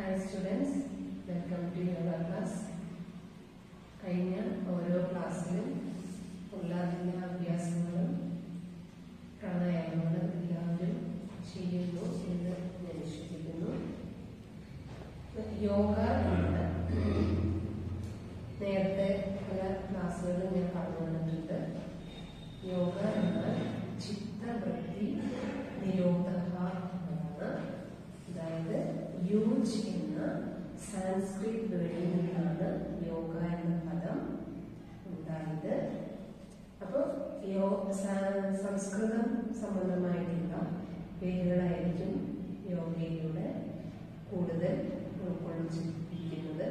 Hi students, welcome to your class. കഴിഞ്ഞ ഓരോ ക്ലാസ്സിലും ഉള്ളതിൻ്റെ അഭ്യാസങ്ങളും പ്രാണായാമങ്ങളും എല്ലാവരും ചെയ്യുന്നു എന്ന് ഞാൻ വിശ്വസിക്കുന്നു. യോഗ എന്നത് നേരത്തെ പല ക്ലാസ്സുകളും ഞാൻ പറഞ്ഞു തന്നിട്ടുണ്ട്. യോഗ എന്നാൽ ചിത്തവൃത്തി നിരോധ എന്നതാണ്. അതായത് യൂജ് എന്ന സാൻസ്ക്രിറ്റ് വേർഡിൽ നിന്നാണ് യോഗ എന്ന പദം ഉണ്ടായത്. അപ്പോൾ സംസ്കൃതം സംബന്ധമായിട്ടുള്ള പേരുകളായിരിക്കും യോഗയിലൂടെ കൂടുതൽ ഉൾക്കൊള്ളിച്ചിരിക്കുന്നത്.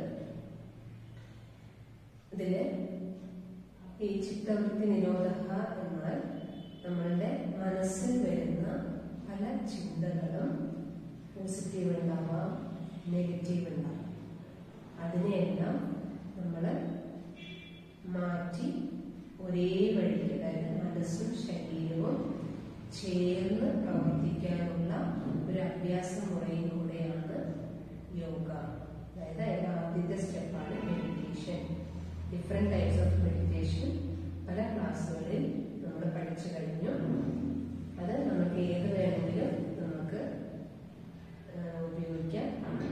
ഇതില് ഈ ചിത്തവൃത്തി നിരോധ എന്നാൽ നമ്മളുടെ മനസ്സിൽ വരുന്ന പല ചിന്തകളും പോസിറ്റീവ് ഉണ്ടാവാം, നെഗറ്റീവ് ഉണ്ടാവാം. അതിനെയെല്ലാം നമ്മൾ മാറ്റി ഒരേ വഴിക്ക്, അതായത് മനസ്സും ശരീരവും ചേർന്ന് പ്രവർത്തിക്കാനുള്ള ഒരു അഭ്യാസ മുറയും കൂടെയാണ് യോഗ. അതായത് അതിന്റെ ആദ്യത്തെ സ്റ്റെപ്പാണ് meditation. Different types of meditation പല ക്ലാസ്സുകളിൽ നമ്മൾ പഠിച്ചു കഴിഞ്ഞു. അത് നമുക്ക് ഏത് വേണമെങ്കിലും നമുക്ക് ഉപയോഗിക്കാം.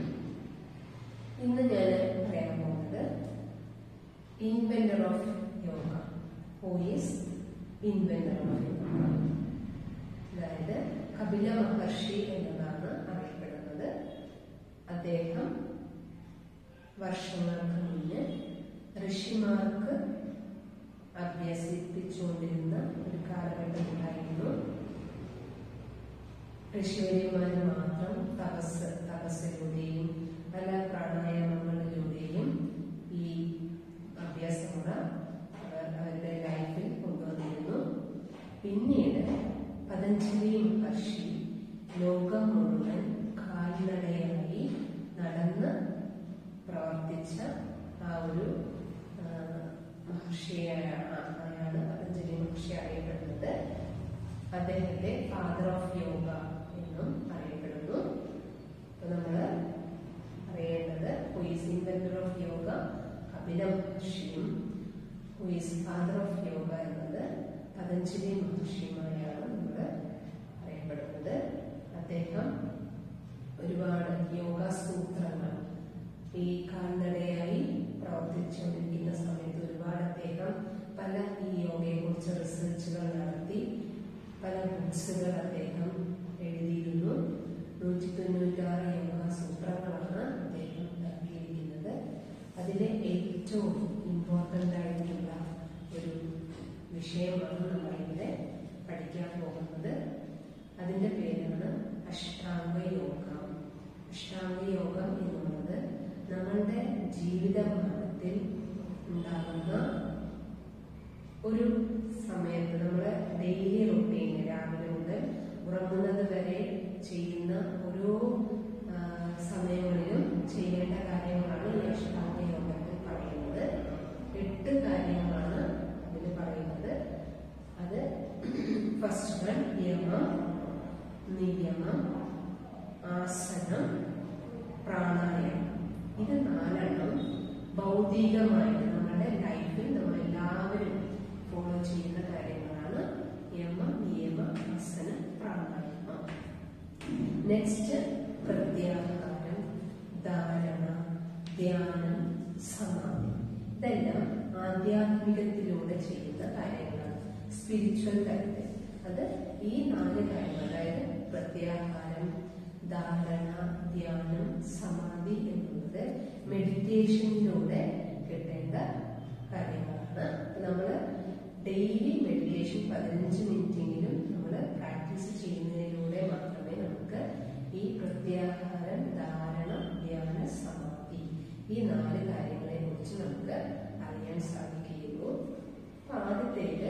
ഇന്ന് ഞാൻ പറയാൻ പോകുന്നത് inventor of yoga. Who is inventor of yoga? അതായത് കപില മഹർഷി എന്നതാണ് അറിയപ്പെടുന്നത്. അദ്ദേഹം വർഷങ്ങൾക്ക് മുന്നേ ഋഷിമാർക്ക് അഭ്യസിപ്പിച്ചുകൊണ്ടിരുന്ന ഒരു കാലഘട്ടം ഉണ്ടായിരുന്നു. ഋഷിവര്യന്മാർ മാത്രം തപസ്സിലൂടെയും പല പ്രാണായാമങ്ങളിലൂടെയും ഈ അഭ്യാസമുറ അവരുടെ ലൈഫിൽ കൊണ്ടുവന്നിരുന്നു. പിന്നീട് പതഞ്ജലി മഹർഷി ലോകം മുഴുവൻ കാൽനടയായി നടന്ന് പ്രവർത്തിച്ച ആ ഒരു മഹർഷിയാണ് പതഞ്ജലി മഹർഷി അറിയപ്പെടുന്നത്. അദ്ദേഹത്തെ ഫാദർ ഓഫ് യോഗ എന്നും അറിയപ്പെടുന്നു. അപ്പൊ നമ്മള് അറിയേണ്ടത് who is inventor of yoga Kapila മഹർഷിയും who is father of yoga എന്നത് പതഞ്ജലി മഹർഷിയുമായാണ് നമ്മൾ അറിയപ്പെടുന്നത്. അദ്ദേഹം ഒരുപാട് യോഗ സൂത്രങ്ങൾ ഈ കാൽനടയായി പ്രവർത്തിച്ചുകൊണ്ടിരിക്കുന്ന സമയത്ത് ഒരുപാട് അദ്ദേഹം പല ഈ യോഗയെ കുറിച്ച് റിസർച്ചുകൾ നടത്തി പല ബുക്സുകൾ അദ്ദേഹം എഴുതിയിരുന്നു. 196 യോഗ സൂത്രങ്ങളാണ് അദ്ദേഹം നൽകിയിരിക്കുന്നത്. അതിലെ ഏറ്റവും ഇമ്പോർട്ടൻ്റ് ആയിട്ടുള്ള ഒരു വിഷയമാണ് നമ്മളിവിടെ പഠിക്കാൻ പോകുന്നത്. അതിൻ്റെ പേരാണ് അഷ്ടാംഗ യോഗം. അഷ്ടാംഗ യോഗം എന്നുള്ളത് നമ്മളുടെ ജീവിതമാനത്തിൽ ഉണ്ടാകുന്ന ഒരു സമയത്ത് നമ്മുടെ ഡെയിലി റൊട്ടീൻ, രാവിലെ മുതൽ ഉറങ്ങുന്നത് വരെ ചെയ്യുന്ന ഓരോ സമയങ്ങളിലും ചെയ്യേണ്ട കാര്യങ്ങളാണ് ഈ അഷ്ടാംഗ യോഗത്തിൽ പറയുന്നത്. 8 കാര്യങ്ങളാണ് അതിൽ പറയുന്നത്. അത് ഫസ്റ്റ് വൺ യമം, നിയമം, ആസനം, പ്രാണായാമം. ഇത് 4 ഭൗതികമായിട്ട് നമ്മുടെ ലൈഫിൽ നമ്മളെല്ലാവരും ഫോളോ ചെയ്യുന്ന കാര്യങ്ങളാണ്. യമം, നിയമ, ആസനം, പ്രാണായാമം. നെക്സ്റ്റ് പ്രത്യാഹാരം, ധാരണ, ധ്യാനം, സമാധി. ഇതെല്ലാം ആധ്യാത്മികത്തിലൂടെ ചെയ്യുന്ന കാര്യങ്ങളാണ്, സ്പിരിച്വൽ തലത്തിൽ. അത് ഈ 4 കാര്യങ്ങൾ, അതായത് പ്രത്യാഹാരം, ധാരണ, ധ്യാനം, സമാധി എന്നുള്ളത് മെഡിറ്റേഷനിലൂടെ കിട്ടേണ്ട കാര്യങ്ങളാണ്. നമ്മൾ ഡെയിലി മെഡിറ്റേഷൻ 15 മിനിറ്റെങ്കിലും നമ്മൾ പ്രാക്ടീസ് ചെയ്യുന്നതിലൂടെ മാത്രമേ നമുക്ക് ഈ പ്രത്യാഹാരം, ധാരണ, ധ്യാന, സമാധി ഈ 4 കാര്യങ്ങളെ കുറിച്ച് നമുക്ക് അറിയാൻ സാധിക്കുകയുള്ളൂ. അപ്പൊ ആദ്യത്തേത്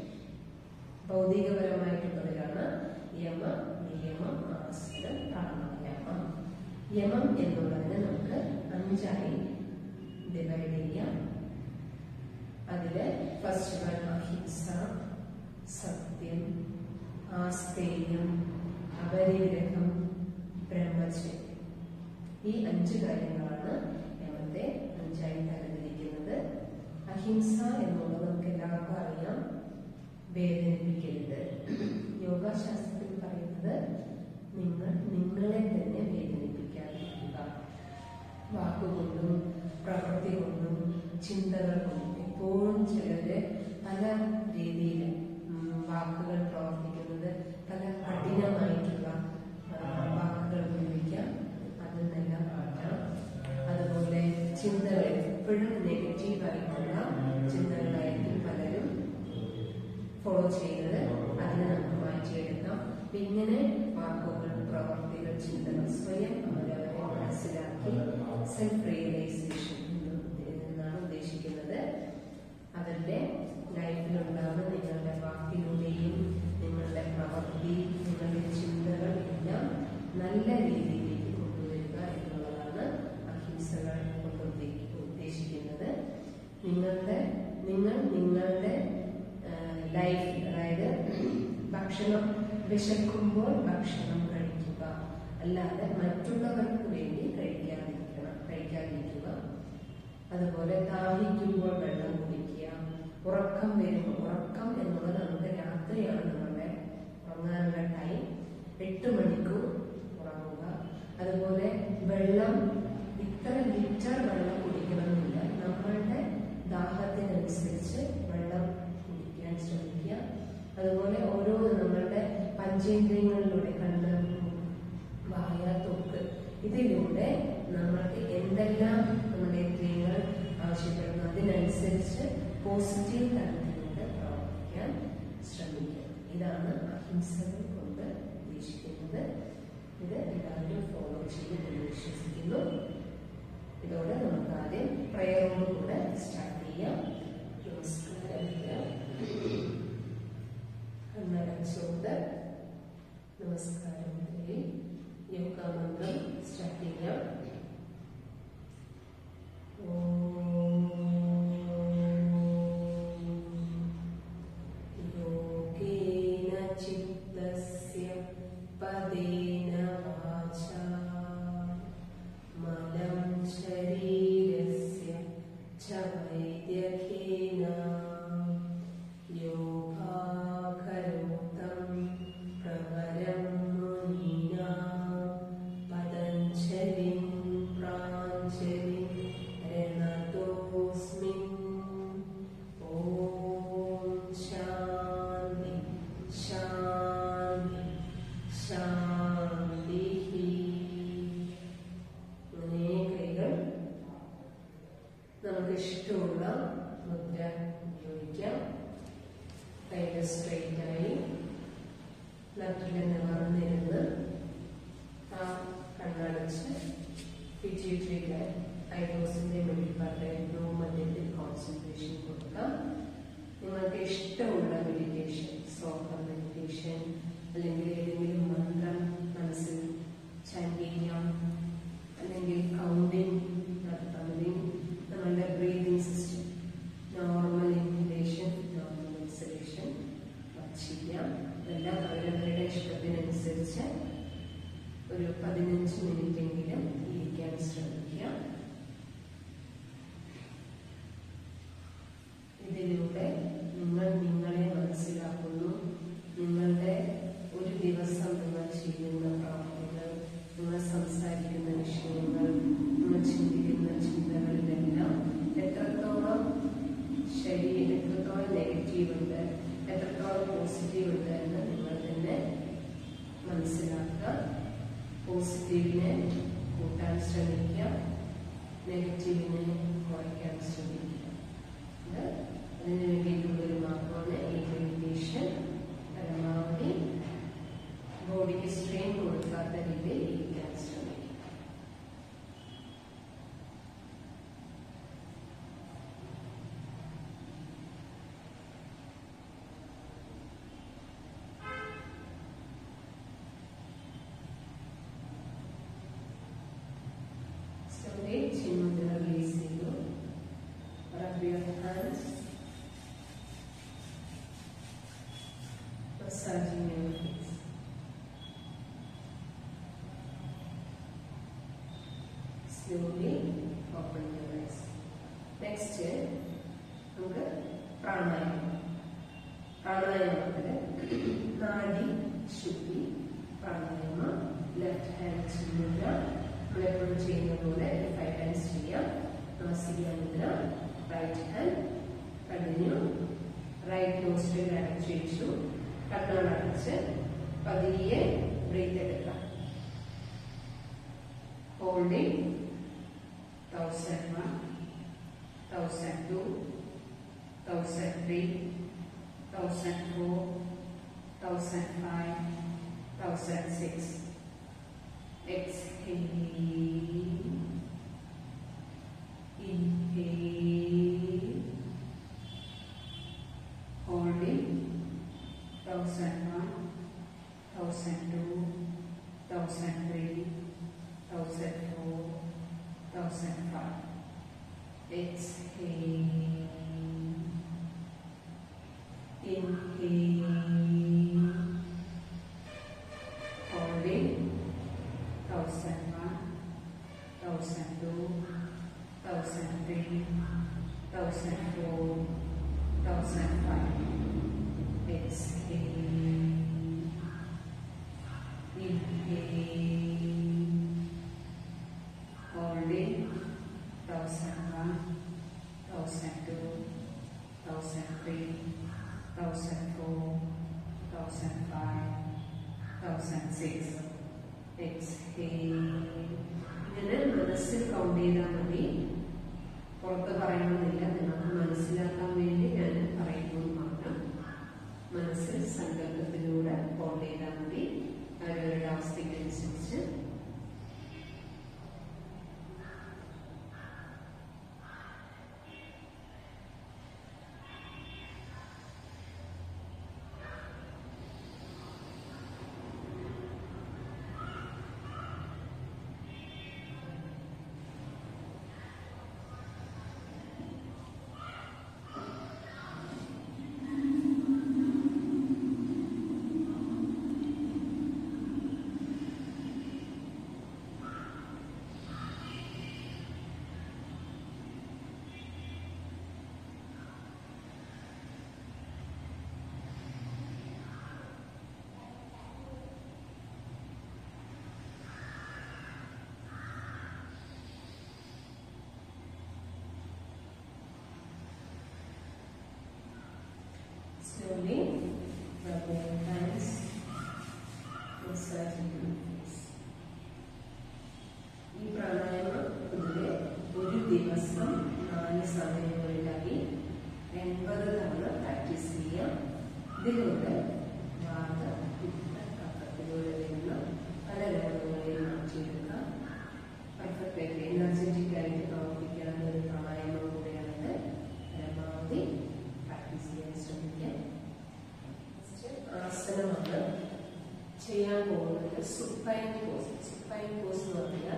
ഭൗതികപരമായിട്ടുള്ളതിലാണ് യമം, നിയമം, ആസനം, പ്രാണായാമം. യമം എന്നുള്ളതിന് നമുക്ക് 5ആയി ഡിവൈഡ് ചെയ്യാം. അതില് ഫസ്റ്റ് വൺ അഹിംസ, സത്യം, ആസ്തേയം, അപരിഗ്രഹം, ബ്രഹ്മചര്യം. ഈ 5 കാര്യങ്ങളാണ് യമത്തെ 5ആയി തരംതിരിക്കുന്നത്. അഹിംസ എന്നുള്ളത് നമുക്ക് എല്ലാവർക്കും അറിയാം. വേദനിപ്പിക്കരുത്. യോഗാശാസ്ത്രത്തിൽ പറയുന്നത് നിങ്ങൾ നിങ്ങളെ തന്നെ വേദനിപ്പിക്കാതിരിക്കുക. വാക്കുകൊണ്ടും പ്രവൃത്തി കൊണ്ടും ചിന്തകൾ കൊണ്ടും. എപ്പോഴും ചിലര് പല രീതിയിൽ വാക്കുകൾ പ്രവർത്തിക്കുന്നത് പല കഠിനമായിട്ടുള്ള വാക്കുകൾ ഉപയോഗിക്കാം. അതെല്ലാം മാറ്റാം. അതുപോലെ ചിന്തകൾ എപ്പോഴും നെഗറ്റീവായിട്ടുള്ള ചിന്തകളായിരിക്കും പലരും ഫോളോ ചെയ്യുന്നത്. അതിനെ നമുക്ക് മാറ്റിയെടുക്കാം. ഇങ്ങനെ വാക്കുകൾ പ്രവർത്തികൾ ചിന്തകൾ സ്വയം അവരവരെ മനസ്സിലാക്കി സെൽഫ് റിയലൈസേഷൻ എന്നാണ് ഉദ്ദേശിക്കുന്നത്. അവരുടെ ലൈഫിലുണ്ടാകുന്ന നിങ്ങളുടെ വാക്കിലൂടെയും നിങ്ങളുടെ പ്രവൃത്തി നിങ്ങളുടെ ചിന്തകൾ എല്ലാം നല്ല രീതിയിലേക്ക് കൊണ്ടുവരിക എന്നുള്ളതാണ് അഹിംസകൾ കൊണ്ട് ഉദ്ദേശിക്കുന്നത്. നിങ്ങൾ നിങ്ങളുടെ ലൈഫ്, അതായത് ഭക്ഷണം വിശക്കുമ്പോൾ ഭക്ഷണം കഴിക്കുക, അല്ലാതെ മറ്റുള്ളവർക്ക് വേണ്ടി കഴിക്കാതിരിക്കുക. അതുപോലെ ദാഹിക്കുമ്പോൾ വെള്ളം കുടിക്കുക. ഉറക്കം വരുമ്പോൾ, ഉറക്കം എന്നുള്ളത് നമുക്ക് രാത്രിയാണ് നമ്മുടെ ഉറങ്ങാനുള്ള ടൈം. 8 മണിക്കൂർ ഉറങ്ങുക. അതുപോലെ വെള്ളം ഇത്ര ലിറ്റർ വെള്ളം കുടിക്കണമെന്നില്ല. നമ്മളുടെ ദാഹത്തിനനുസരിച്ച് വെള്ളം കുടിക്കാൻ ശ്രമിക്കുക. അതുപോലെ ഓരോ നമ്മളുടെ പഞ്ചേന്ദ്രിയങ്ങളിലൂടെ കണ്ണ്, വായ, ത്വക്ക്, ഇതിലൂടെ നമ്മൾക്ക് എന്തെല്ലാം നമ്മുടെ ഇന്ദ്രിയങ്ങൾ ആവശ്യപ്പെടുന്നു അതിനനുസരിച്ച് പോസിറ്റീവ് തലത്തിലൂടെ പ്രവർത്തിക്കാൻ ശ്രമിക്കുക. ഇതാണ് അഹിംസകൾ കൊണ്ട് ഉദ്ദേശിക്കുന്നത്. ഇത് എല്ലാവരും ഫോളോ ചെയ്യുമെന്ന് വിശ്വസിക്കുന്നു. ഇതോടെ നമുക്ക് ആദ്യം പ്രയറോടുകൂടെ സ്റ്റാർട്ട് ചെയ്യാം. നമസ്കാരം. കണ്ണടച്ചുകൊണ്ട് നമസ്കാരം യോഗാമന്ത്രം സ്റ്റാർട്ട് ചെയ്യാം. യോഗേന ചിത്തസ്യ പദേന വാചാ മലം ശരീരസ്യ ച വൈദ്യകേന യോഗാകരോതം പ്രവരം മുനീനാം പതഞ്ജലിം പ്രാഞ്ജലിം രണതോസ്മി. ഓം ശാന്തി ശാന്തി ശാന്തി. അങ്ങനെ കൈകൾ നമുക്ക് ഇഷ്ടമുള്ള മുദ്ര ഉപയോഗിക്കാം. കൈകൾ സ്ട്രെയിറ്റ് ആയി നട്ടിൽ നിവർന്നിരുന്ന് കണ്ണടച്ച് പിറ്റ്യൂട്ടറി ഐബ്രോസിന്റെ മിഡിൽ പാർട്ട് മധ്യത്തിൽ കോൺസെൻട്രേഷൻ കൊടുക്കാം. നിങ്ങൾക്ക് ഇഷ്ടമുള്ള മെഡിറ്റേഷൻ, സോഫർ മെഡിറ്റേഷൻ, അല്ലെങ്കിൽ ഏതെങ്കിലും മന്ത്രം മനസ്സിൽ ചാൻറ് ചെയ്യാം, അല്ലെങ്കിൽ കൗണ്ടിങ് നടത്താം, അല്ലെങ്കിൽ നമ്മളുടെ breathing system, normal inhalation, normal exhalation ചെയ്യാം. ഇതെല്ലാം അവരവരുടെ ഇഷ്ടത്തിനനുസരിച്ച് ഒരു 15 മിനിറ്റെങ്കിലും ഇരിക്കാൻ ശ്രമിക്കുക. ഇതിലൂടെ നിങ്ങൾ നിങ്ങളെ മനസ്സിലാക്കുന്നു. നിങ്ങളുടെ ഒരു ദിവസം നിങ്ങൾ ചെയ്യുന്ന പ്രവർത്തികൾ, നിങ്ങൾ സംസാരിക്കുന്ന വിഷയങ്ങൾ, നിങ്ങൾ ചിന്തിക്കുന്ന ചിന്തകളിലെല്ലാം എത്രത്തോളം എത്രത്തോളം നെഗറ്റീവ് ഉണ്ട്, എത്രത്തോളം പോസിറ്റീവ് ഉണ്ട് എന്ന് നിങ്ങൾ തന്നെ മനസ്സിലാക്കുക. പോസിറ്റീവിനെ കൂട്ടാൻ ശ്രമിക്കുക, നെഗറ്റീവിനെ കുറയ്ക്കാൻ ശ്രമിക്കുക. അതിനു വേണ്ടിയിട്ടുള്ളൊരു മാർഗമാണ് ഈ മെഡിറ്റേഷൻ. പരമാവധി ബോഡിക്ക് സ്ട്രെയിൻ കൊടുക്കാത്ത രീതിയിൽ ഇരിക്കാൻ ശ്രമിക്കുക. ചിന്മുദ്ര റിലീസ് ചെയ്തു. Slowly open your eyes. Next, നമുക്ക് പ്രാണായാമം. പ്രാണായാമത്തിൽ നാഡി ശുദ്ധി പ്രാണായാമ. ലെഫ്റ്റ് ഹാൻഡ് ചെയ്യുക. നമ്മളെപ്പോഴും ചെയ്യുന്ന പോലെ 5 ടൈംസ് ചെയ്യാം. Nasika mudra. Right hand continue. Right nostril അടച്ചു വെച്ചു. കണ്ണുകൾ അടച്ച് പതിയെ ബ്രീത്ത് എടുക്കാം. Holding 1001, 1002, 1003, 1004, 1005, 1006. Exhale, inhale, holding 1001, 1002, 1003, 1004, 1005. Exhale, inhale, holding 1001, 1002, 1003, 1004, 1005. Exhale, inhale, holding 1001, 1002, 1003, 1004, 1005, 1006. Exhale. ഇങ്ങനെ മനസ്സിൽ കൗണ്ട് ചെയ്താൽ മതി. പുറത്ത് പറയണമെന്നില്ല. നിങ്ങൾക്ക് മനസ്സിലാക്കാൻ വേണ്ടി ഞാൻ പറയുന്നത് മാത്രം. മനസ്സിൽ സങ്കല്പത്തിലൂടെ കൗണ്ട് ചെയ്താൽ മതി. അവരവരുടെ അവസ്ഥയ്ക്കനുസരിച്ച്. Slowly rub your hands, massage your face. ഈ പ്രാണായാമം പൊതുവെ ഒരു ദിവസം 4 സമയങ്ങളിലായി 80 തവണ പ്രാക്ടീസ് ചെയ്യാം. ഇതിലൂടെ വാത, പിത്ത, കഫത്തിലൂടെ വരുന്ന പല രോഗങ്ങളെയും മാറ്റിയെടുക്കാം. പെർഫെക്റ്റ് ആയിട്ട് എനർജറ്റിക് ആയിട്ട് പ്രവർത്തിക്കാവുന്ന ഒരു പ്രാണായാമം കൂടെയാണ്. പരമാവധി പ്രാക്ടീസ് ചെയ്യാൻ ശ്രമിക്കാം. ആസനമാണ് ചെയ്യാൻ പോകുന്നത്. Supine pose. സുപ്പൈൻ പോസ് എന്ന് പറഞ്ഞാൽ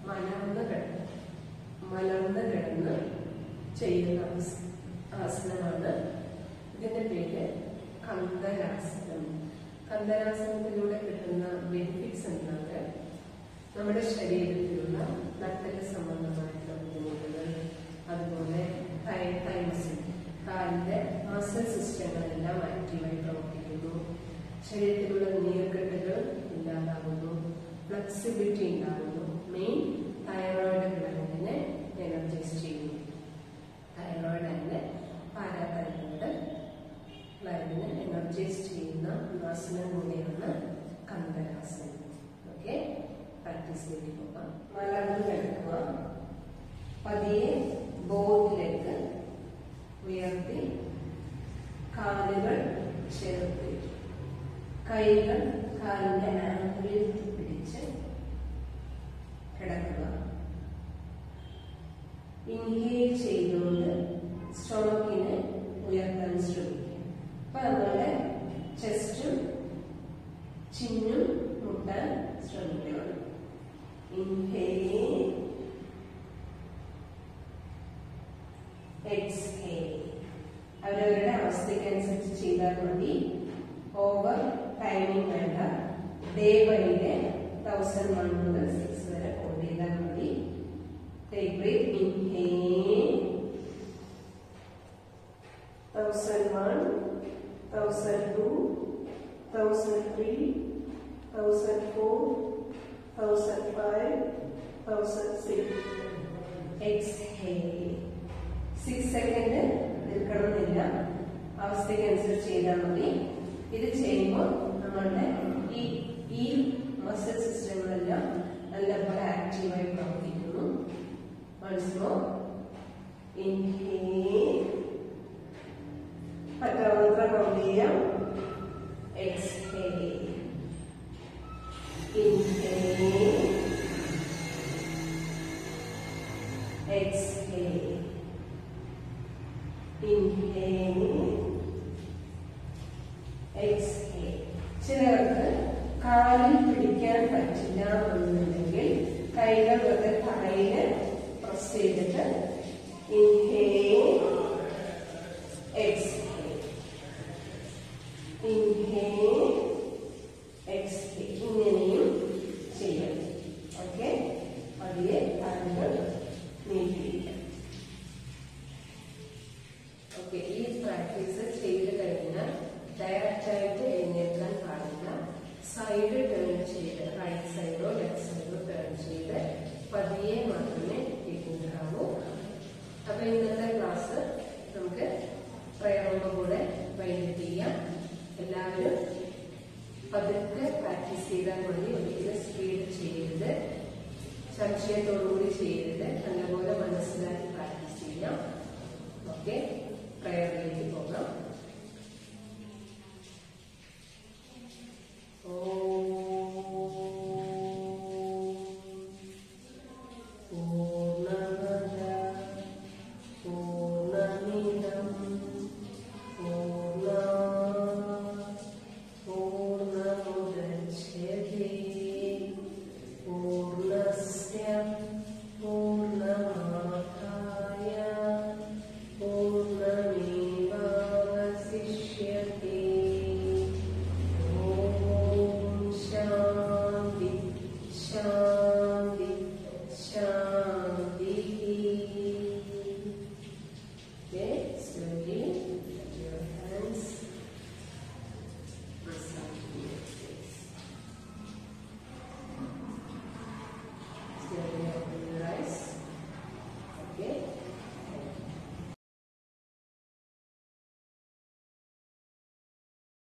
മലർന്ന് കിടന്ന് ചെയ്യുന്ന ആസനമാണ്. ഇതിന്റെ പേര് കന്ദരാസനം. കന്ദരാസനത്തിലൂടെ കിട്ടുന്ന ബെനിഫിറ്റ്സ് എന്താണ്? നമ്മുടെ ശരീരത്തിലുള്ള നട്ടല് സംബന്ധമായിട്ടുള്ള ബുദ്ധിമുട്ടുകൾ, അതുപോലെ തൈ മസിൽ, കാലിന്റെ മസിൽ സിസ്റ്റങ്ങളെല്ലാം ആക്റ്റീവായി പ്രവർത്തിക്കുന്നു. ശരീരത്തിലുള്ള നീർക്കെട്ടുകൾ ഇല്ലാതാകുന്നു. ഫ്ലെക്സിബിലിറ്റി ഉണ്ടാകുന്നു. മെയിൻ തൈറോയിഡ് ഗ്ലാൻഡിനെ എനർജൈസ് ചെയ്യുന്നു. തൈറോയിഡ് ആൻഡ് പാരാതൈറോയിഡ് ഗ്ലാൻഡിനെ എനർജൈസ് ചെയ്യുന്ന ആസനം കൂടിയാണ് കന്ദരാസനം. ഓക്കെ, പ്രാക്ടീസിലേക്ക് പോകാം. മലർന്ന് കിടക്കുക. പതിയെ ബോത്ത് ലെഗ് ഉയർത്തി കാലുകൾ ചേർത്ത് കൈകൾ കാലിന്റെ ആംഗിളിൽ പിടിച്ച് കിടക്കുക. ഇൻഹേൽ ചെയ്തുകൊണ്ട് സ്റ്റൊമക്കിനെ ഉയർത്താൻ ശ്രമിക്കുക. അപ്പൊ നമ്മളുടെ ചെസ്റ്റും ചിന്നും മുട്ടാൻ ശ്രമിക്കുക. Inhale, exhale. അവരവരുടെ അവസ്ഥയ്ക്കനുസരിച്ച് ചെയ്താൽ മതി. ഓവർ ടൈമിംഗ് വേണ്ട. ഡേ ബൈ ഡേ 1001 മുതൽ 6 വരെ ഹോൾഡ് ചെയ്താൽ മതി. 1004, 1005, 1006. Exhale. 6 സെക്കൻഡ് നിൽക്കണമെന്നില്ല, അവസ്ഥയ്ക്ക് അനുസരിച്ച് ചെയ്താൽ മതി. ഇത് ചെയ്യുമ്പോൾ നമ്മളുടെ ഈ മസിൽ സിസ്റ്റങ്ങളെല്ലാം നല്ലപോലെ ആക്റ്റീവായി പ്രവർത്തിക്കുന്നു. Once more. Inhale. പറ്റാവുന്നത്ര കൗണ്ട് ചെയ്യാം. Exhale. Inhale. Exhale. Inhale. Exhale. ചിലർക്ക് കാലിൽ പിടിക്കാൻ പറ്റില്ല എന്നുണ്ടെങ്കിൽ കൈകൾ വെറുതെ തറയില് പ്രസ് ചെയ്തിട്ട് ഇൻഹേൽ എക്സ്ഹേൽ, ഇൻഹേൽ എക്സ്ഹേൽ, ഇങ്ങനെയും ചെയ്യാം. ഓക്കെ, അതിലെ കാലുകൾ നീട്ടിയിരിക്കാം. ഓക്കെ, ഈ പ്രാക്ടീസ് ചെയ്ത് കഴിഞ്ഞാൽ ഡയറക്റ്റ് ആയിട്ട് എഴുന്നേൽക്കാൻ പാടില്ല. സൈഡ് ടേൺ ചെയ്ത് റൈറ്റ് സൈഡോ ലെഫ്റ്റ് സൈഡോ ടേൺ ചെയ്ത് പതിയെ മാത്രമേ എഴുന്നേൽക്കാവൂ. അപ്പൊ ഇന്നത്തെ ക്ലാസ് നമുക്ക് പ്രയറോടുകൂടെ വൈകിട്ട് ചെയ്യാം. എല്ലാവരും പതുക്കെ പ്രാക്ടീസ് ചെയ്താൽ മതി. ഒരിക്കലും സ്പീഡ് ചെയ്യരുത്, സംശയത്തോടുകൂടി ചെയ്യരുത്. നല്ലപോലെ മനസ്സിലാക്കി പ്രാക്ടീസ് ചെയ്യാം. ഓക്കെ, പ്രയറിലേക്ക് പോകാം.